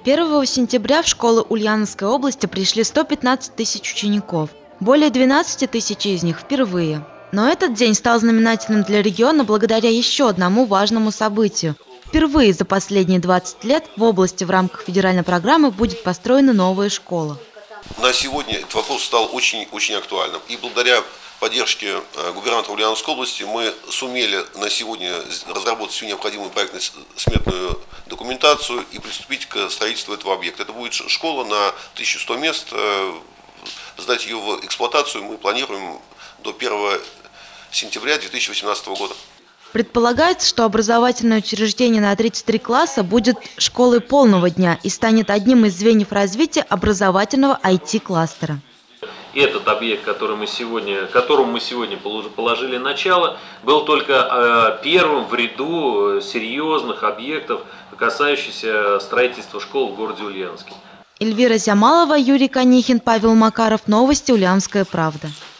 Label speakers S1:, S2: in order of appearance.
S1: 1 сентября в школы Ульяновской области пришли 115 тысяч учеников. Более 12 тысяч из них впервые. Но этот день стал знаменательным для региона благодаря еще одному важному событию. Впервые за последние 20 лет в области в рамках федеральной программы будет построена новая школа.
S2: На сегодня этот вопрос стал очень актуальным. И благодаря поддержке губернатора Ульяновской области мы сумели на сегодня разработать всю необходимую проектно-сметную документацию и приступить к строительству этого объекта. Это будет школа на 1100 мест. Сдать ее в эксплуатацию мы планируем до 1 сентября 2018 года.
S1: Предполагается, что образовательное учреждение на 33 класса будет школой полного дня и станет одним из звеньев развития образовательного IT-кластера.
S3: Этот объект, которому мы сегодня положили начало, был только первым в ряду серьезных объектов, касающихся строительства школ в городе Ульяновске.
S1: Эльвира Зямалова, Юрий Конихин, Павел Макаров. Новости Ульяновская правда.